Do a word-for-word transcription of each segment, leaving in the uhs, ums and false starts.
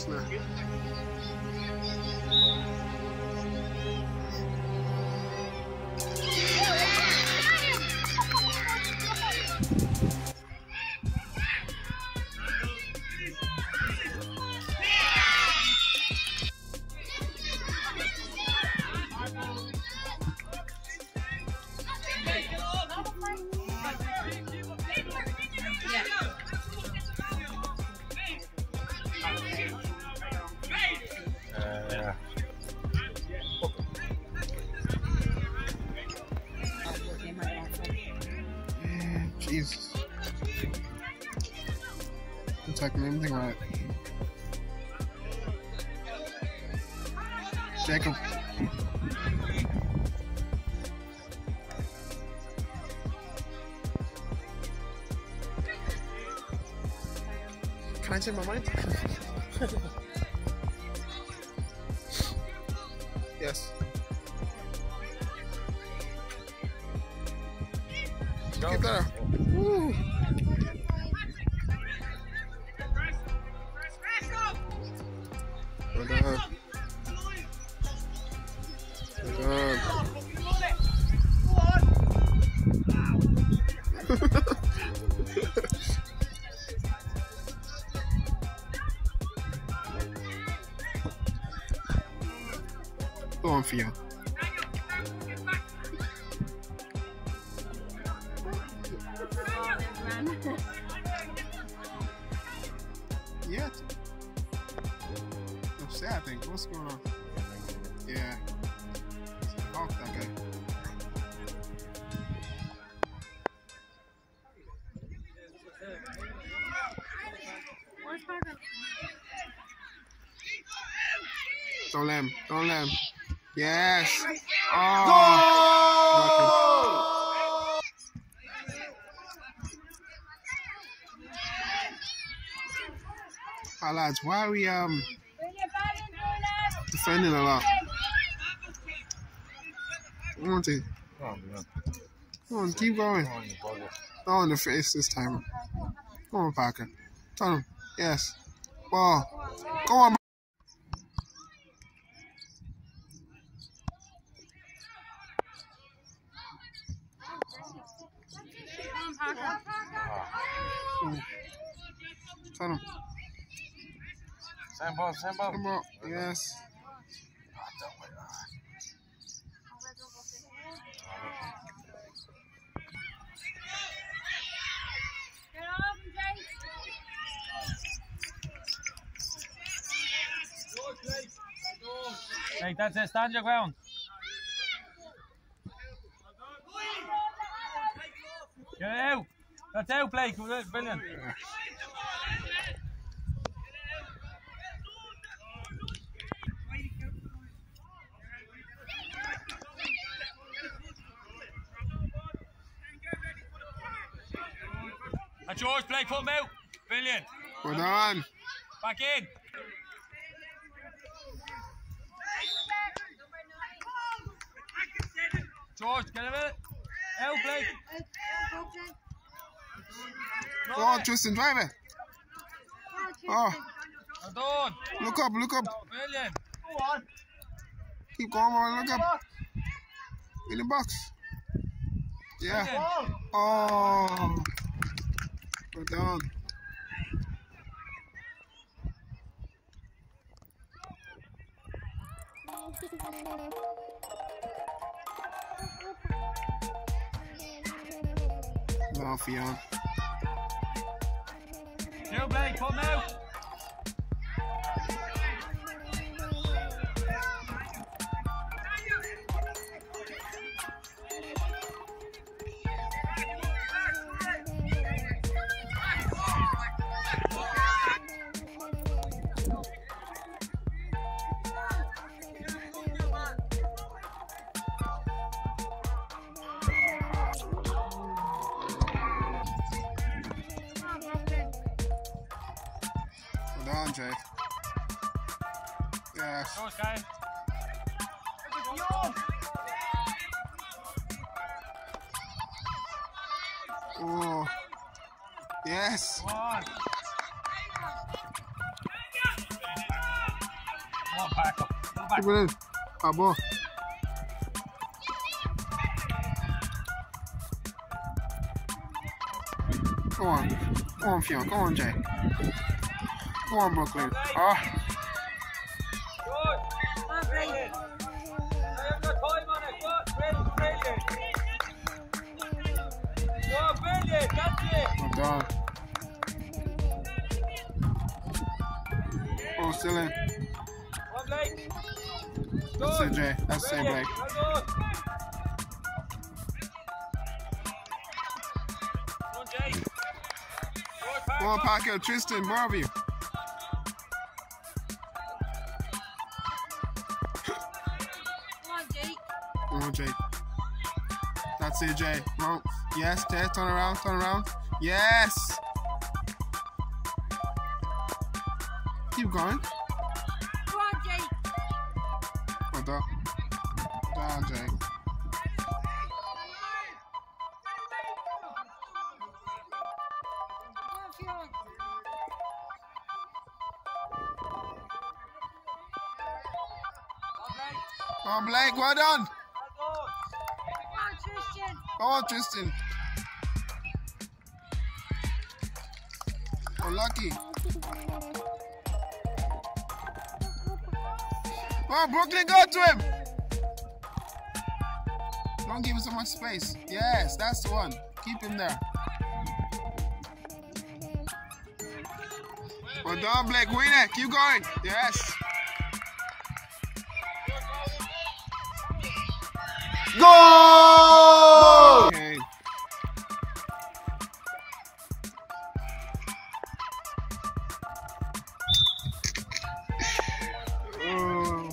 now. Jesus. I'm taking anything right. Jacob. Can I change my mind? Yes. Get there. Woo. Well done. Well done. Go on, Theo. Yeah. Upset, I think. What's going on? Yeah. Oh, okay. Don't let him. Don't let him. Yes. Oh. Hi lads, why are we um defending a lot? Come on, team. Come on, keep going. Not on the face this time. Come on, Parker. Tell him. Yes. Ball. Go on. Tell him. Same ball, same ball. Same ball. Yes. Hey, that's it. Stand your ground. Get out. That's out, Blake. Brilliant. That's yours, Blake. Put him out. Brilliant. Well done. Back in. George, get him in. Out, Blake. Go on, Tristan, drive it. Oh. Well done. Look up, look up. Brilliant. Go on. Keep going, man. Look up. In the box. Yeah. Brilliant. Oh. Well done. Well, Fiona. Go, Blake. Put him out. Jay. Yes. Go, Sky. Oh. Yes. Come on. on, back up. Go back. Keep it in. Ah, ball. Go on. Go on, Fiona. Go on, Jay. Go on, Brooklyn. Ah. Good. Brilliant. I have got time on it. Good. Brilliant. Good. Brilliant. That's it. Well done. Oh, still in. One leg. That's it, Jay. That's it, Blake. Well done. Go on, Jay. Go on, Parker. Tristan, more of you. Come on, Jake. That's it, Jay. Wrong. Yes, Ted. Turn around. Turn around. Yes. Keep going. Come on, Jake. Well done. Down, Jake. Come on, Blake. Well done. Come on, Tristan. Go on, Tristan. Oh, lucky. Come on, Brooklyn, go to him. Don't give him so much space. Yes, that's the one. Keep him there. Well done, Blake. Win it. Keep going. Yes. Goal! Okay. Oh.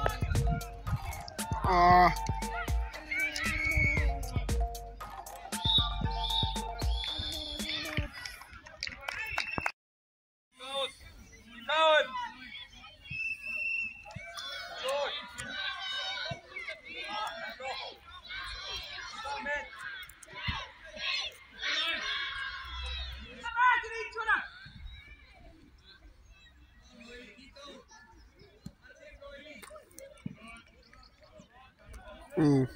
Oh. Mm.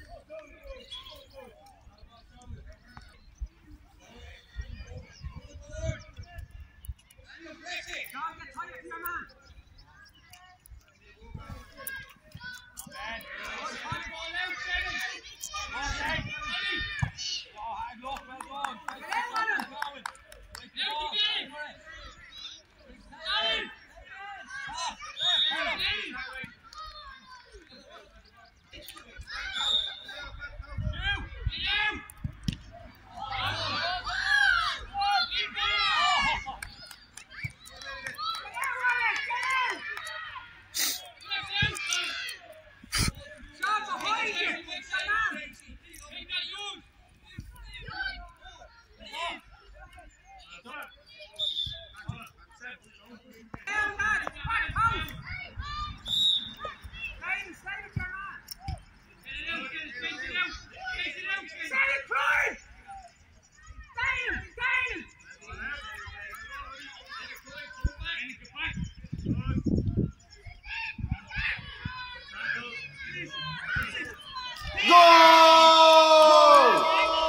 Goal!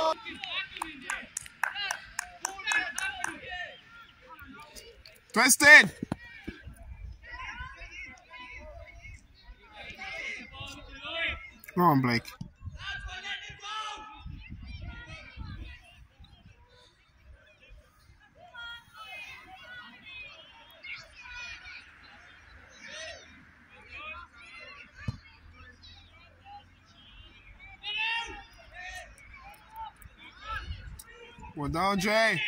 Tristan! Come on, Blake. Well done, Jay.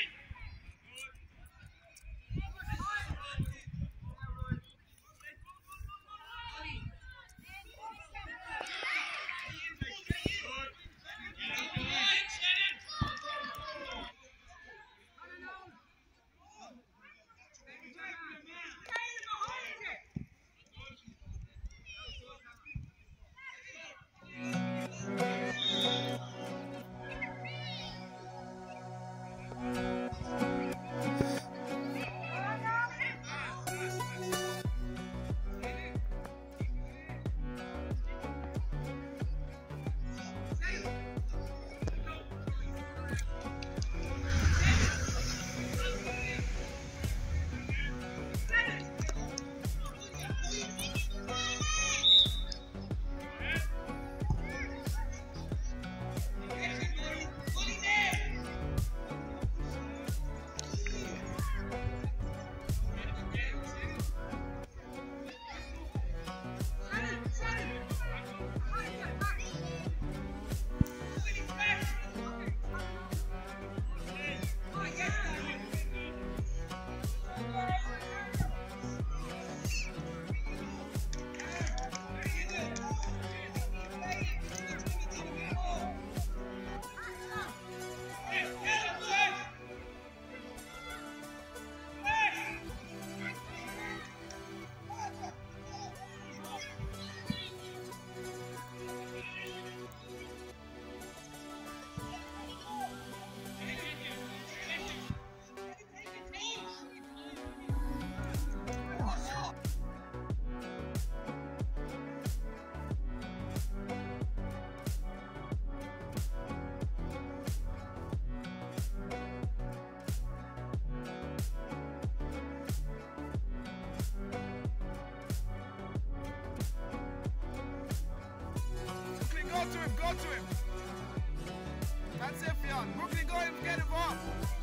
go to him, go to him. That's it, Fionn. Brooklyn, go and get involved.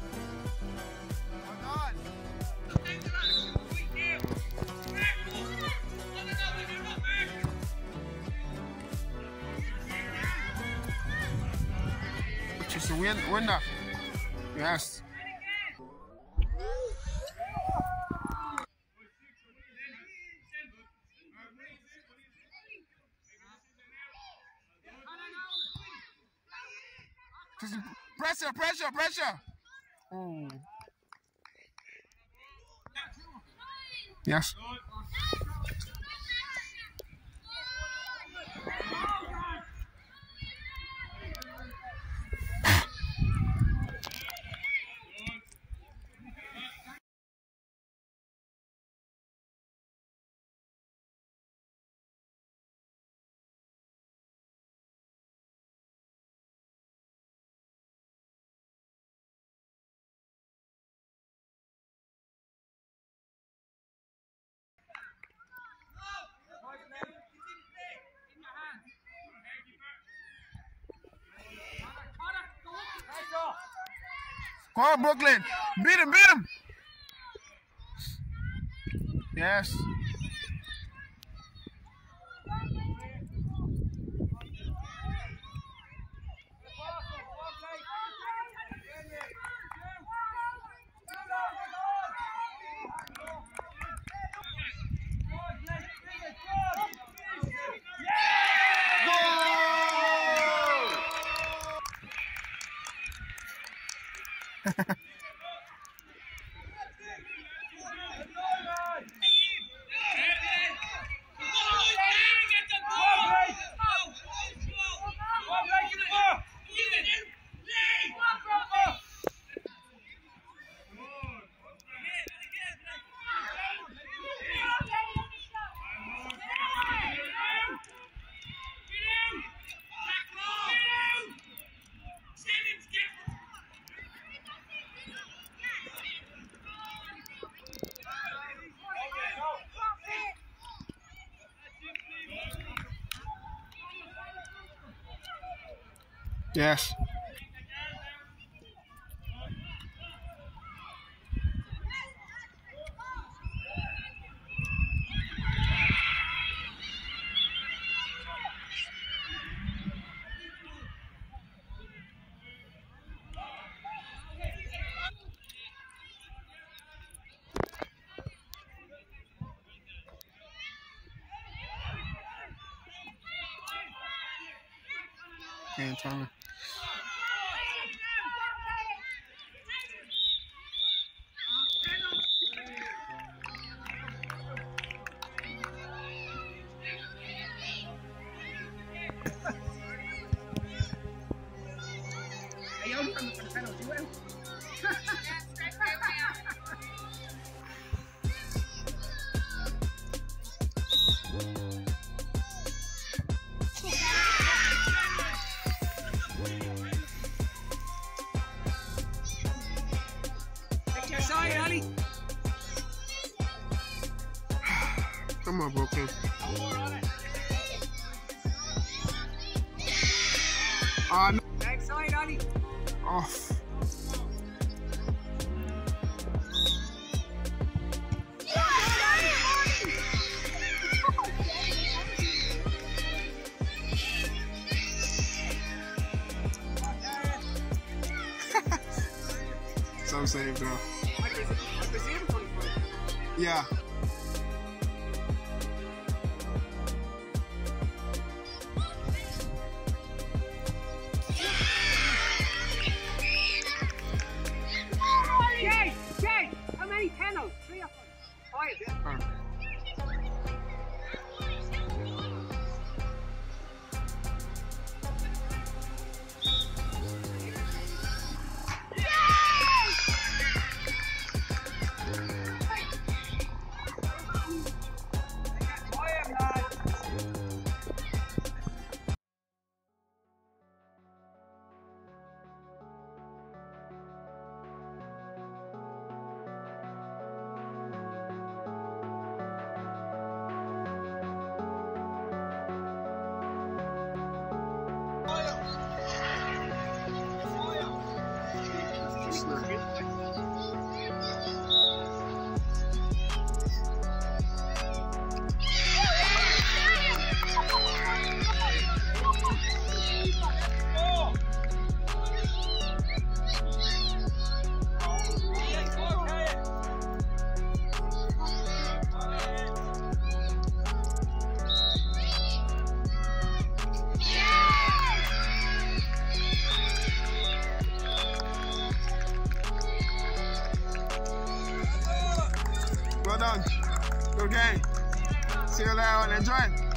Well done. Tristan, win, win that. Yes. Pressure, pressure, pressure. Oh. Yes. Come on, Brooklyn. Beat him, beat him. Yes. Yes. Can't tell me. Come on, Brooklyn. Ah, no. Next side, Ali. Off. Some save though. Yeah. Jay, Jay, how many penalties? Three or five? Five, yeah. Uh. done. Good game. See you later and enjoy it.